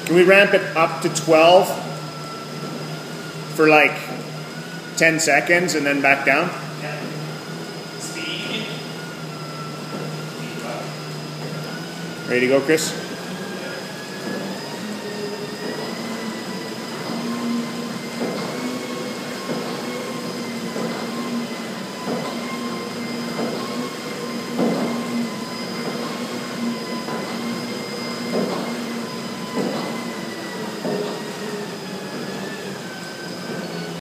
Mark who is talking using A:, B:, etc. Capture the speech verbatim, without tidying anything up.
A: Can we ramp it up to twelve for like ten seconds and then back down?
B: Yeah. Speed.
A: Ready to go, Chris?